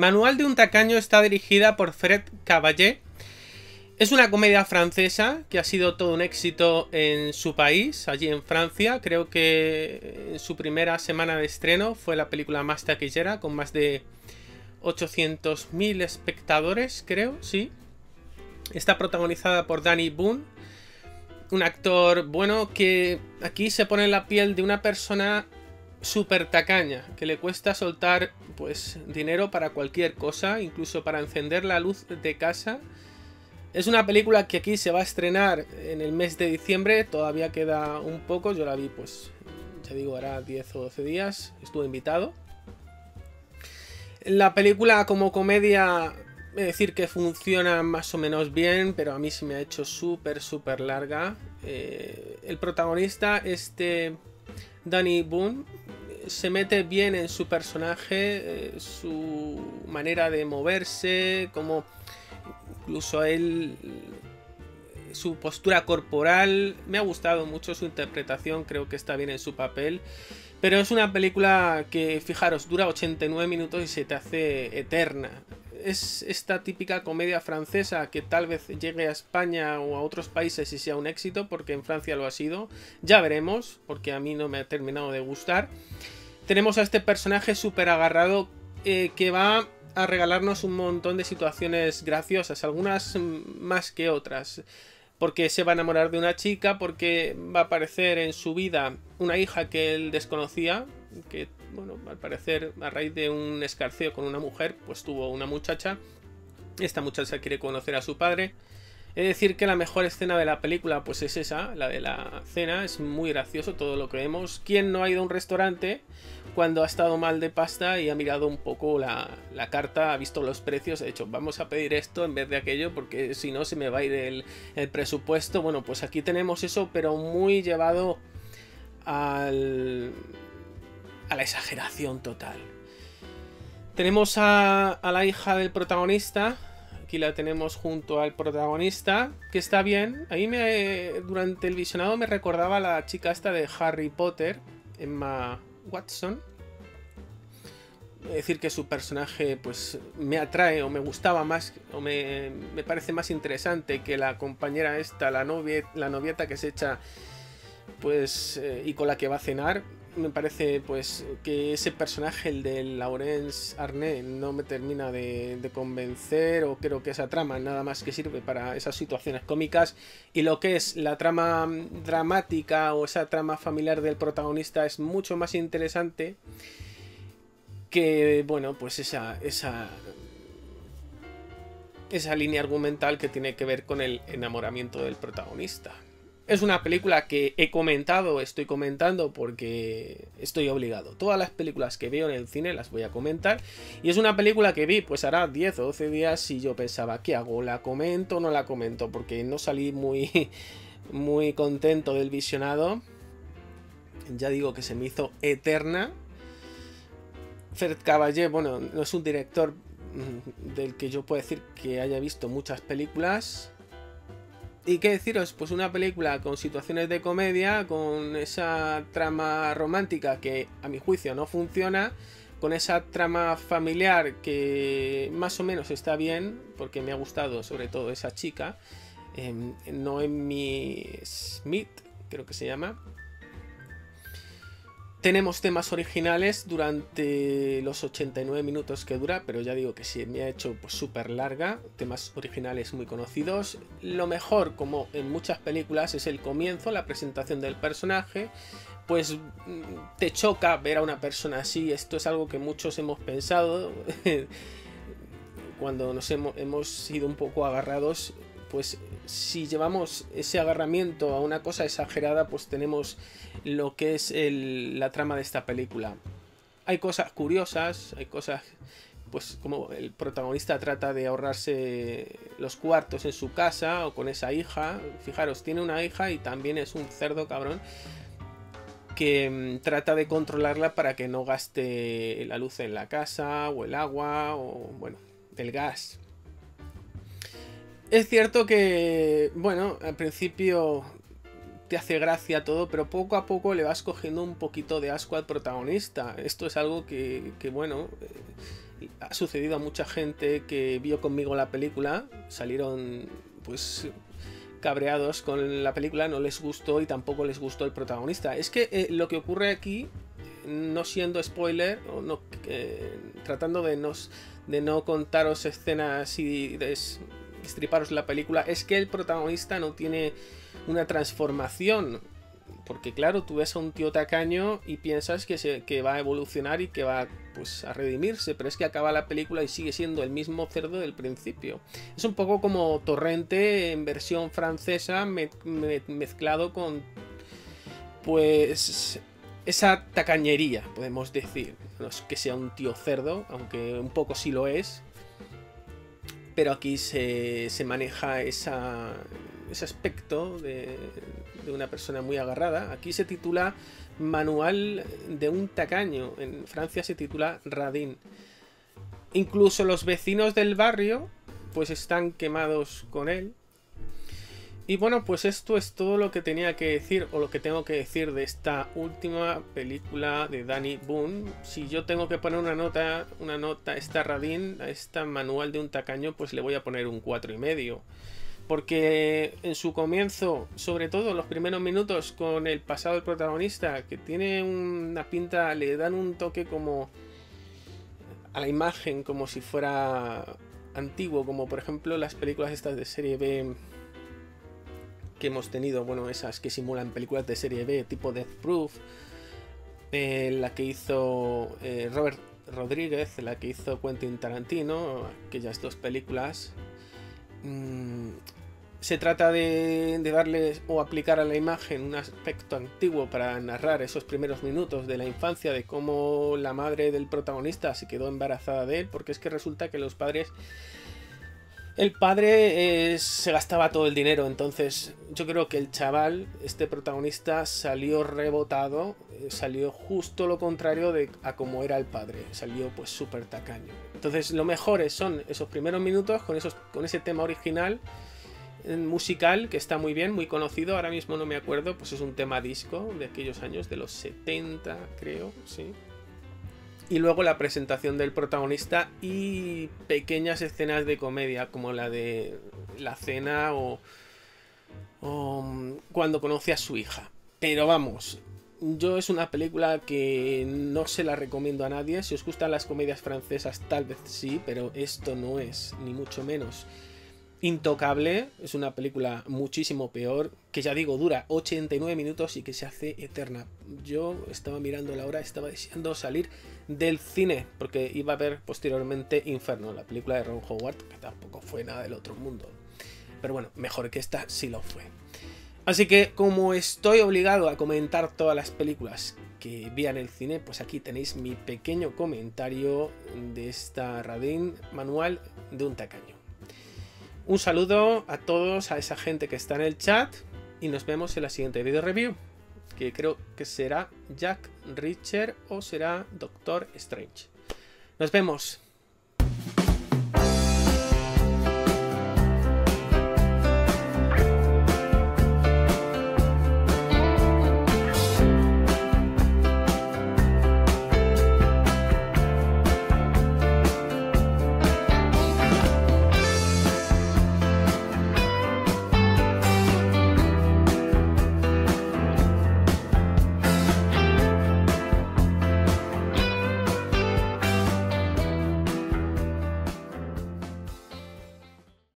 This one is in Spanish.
Manual de un tacaño está dirigida por Fred Caballé. Es una comedia francesa que ha sido todo un éxito en su país, allí en Francia. Creo que en su primera semana de estreno fue la película más taquillera, con más de 800.000 espectadores, creo, sí. Está protagonizada por Danny Boone, un actor, bueno, que aquí se pone en la piel de una persona súper tacaña, que le cuesta soltar, pues, dinero para cualquier cosa, incluso para encender la luz de casa. Es una película que aquí se va a estrenar en el mes de diciembre, todavía queda un poco, yo la vi, pues, ya digo, hará 10 o 12 días, estuve invitado. La película como comedia, decir que funciona más o menos bien, pero a mí se me ha hecho súper larga. El protagonista, Danny Boone, se mete bien en su personaje, su manera de moverse, como incluso él, su postura corporal. Me ha gustado mucho su interpretación, creo que está bien en su papel. Pero es una película que, fijaros, dura 89 minutos y se te hace eterna. Es esta típica comedia francesa que tal vez llegue a España o a otros países y sea un éxito, porque en Francia lo ha sido. Ya veremos, porque a mí no me ha terminado de gustar. Tenemos a este personaje súper agarrado que va a regalarnos un montón de situaciones graciosas, algunas más que otras. Porque se va a enamorar de una chica, porque va a aparecer en su vida una hija que él desconocía, que, bueno, al parecer a raíz de un escarceo con una mujer, pues tuvo una muchacha. Esta muchacha quiere conocer a su padre. Es decir que la mejor escena de la película pues es esa, la de la cena. Es muy gracioso todo lo que vemos. ¿Quién no ha ido a un restaurante cuando ha estado mal de pasta y ha mirado un poco la carta, ha visto los precios, ha dicho, vamos a pedir esto en vez de aquello porque si no se me va a ir el presupuesto? Bueno, pues aquí tenemos eso, pero muy llevado a la exageración total. Tenemos a la hija del protagonista. Aquí la tenemos junto al protagonista, que está bien. Ahí durante el visionado me recordaba a la chica esta de Harry Potter, Emma Watson. Es decir, que su personaje pues me atrae o me gustaba más, o me parece más interesante que la compañera esta, la novieta que se echa, pues, y con la que va a cenar. Me parece pues que ese personaje, el de Laurence Arnett, no me termina de convencer, o creo que esa trama nada más que sirve para esas situaciones cómicas, y lo que es la trama dramática o esa trama familiar del protagonista es mucho más interesante que, bueno, pues esa línea argumental que tiene que ver con el enamoramiento del protagonista. Es una película que estoy comentando porque estoy obligado. Todas las películas que veo en el cine las voy a comentar. Y es una película que vi pues hará 10 o 12 días y yo pensaba, ¿qué hago? ¿La comento o no la comento? Porque no salí muy contento del visionado. Ya digo que se me hizo eterna. Fred Caballé, bueno, no es un director del que yo puedo decir que haya visto muchas películas. ¿Y qué deciros? Pues una película con situaciones de comedia, con esa trama romántica que a mi juicio no funciona, con esa trama familiar que más o menos está bien, porque me ha gustado sobre todo esa chica, Noemi Smith, creo que se llama. Tenemos temas originales durante los 89 minutos que dura, pero ya digo que sí, me ha hecho pues súper larga. Temas originales muy conocidos. Lo mejor, como en muchas películas, es el comienzo, la presentación del personaje. Pues te choca ver a una persona así. Esto es algo que muchos hemos pensado cuando nos hemos sido un poco agarrados. Pues si llevamos ese agarramiento a una cosa exagerada, pues tenemos lo que es la trama de esta película. Hay cosas curiosas, hay cosas, pues como el protagonista trata de ahorrarse los cuartos en su casa o con esa hija. Fijaros, tiene una hija y también es un cerdo cabrón que trata de controlarla para que no gaste la luz en la casa o el agua o, bueno, el gas. Es cierto que, bueno, al principio te hace gracia todo, pero poco a poco le vas cogiendo un poquito de asco al protagonista. Esto es algo que bueno, ha sucedido a mucha gente que vio conmigo la película, salieron pues cabreados con la película, no les gustó y tampoco les gustó el protagonista. Es que lo que ocurre aquí, no siendo spoiler, o no, tratando de no contaros escenas y destriparos la película, es que el protagonista no tiene una transformación. Porque claro, tú ves a un tío tacaño y piensas que va a evolucionar y que va pues a redimirse, pero es que acaba la película y sigue siendo el mismo cerdo del principio. Es un poco como Torrente en versión francesa mezclado con pues esa tacañería, podemos decir. No es que sea un tío cerdo, aunque un poco sí lo es, pero aquí se maneja ese aspecto de una persona muy agarrada. Aquí se titula Manual de un tacaño. En Francia se titula Radin. Incluso los vecinos del barrio pues están quemados con él. Y bueno, pues esto es todo lo que tenía que decir, o lo que tengo que decir de esta última película de Danny Boone. Si yo tengo que poner una nota a esta Radin, a esta Manual de un tacaño, pues le voy a poner un 4,5. Porque en su comienzo, sobre todo los primeros minutos con el pasado del protagonista, que tiene una pinta, le dan un toque como a la imagen, como si fuera antiguo, como por ejemplo las películas estas de serie B que hemos tenido, bueno, esas que simulan películas de serie B tipo Death Proof, la que hizo Robert Rodríguez, la que hizo Quentin Tarantino, aquellas dos películas. Se trata de darle o aplicar a la imagen un aspecto antiguo para narrar esos primeros minutos de la infancia, de cómo la madre del protagonista se quedó embarazada de él, porque es que resulta que los padres... El padre se gastaba todo el dinero, entonces yo creo que el chaval, este protagonista, salió rebotado, salió justo lo contrario a como era el padre, salió pues súper tacaño. Entonces lo mejor son esos primeros minutos con ese tema original musical que está muy bien, muy conocido, ahora mismo no me acuerdo, pues es un tema disco de aquellos años, de los 70 creo, sí. Y luego la presentación del protagonista y pequeñas escenas de comedia, como la de la cena o cuando conoce a su hija. Pero vamos, yo es una película que no se la recomiendo a nadie. Si os gustan las comedias francesas, tal vez sí, pero esto no es, ni mucho menos, intocable. Es una película muchísimo peor, que ya digo, dura 89 minutos y que se hace eterna. Yo estaba mirando la hora, estaba deseando salir del cine, porque iba a ver posteriormente Inferno, la película de Ron Howard, que tampoco fue nada del otro mundo. Pero bueno, mejor que esta sí lo fue. Así que como estoy obligado a comentar todas las películas que vi en el cine, pues aquí tenéis mi pequeño comentario de esta Radin, Manual de un tacaño. Un saludo a todos, a esa gente que está en el chat, y nos vemos en la siguiente video review, que creo que será Jack Reacher o será Doctor Strange. Nos vemos.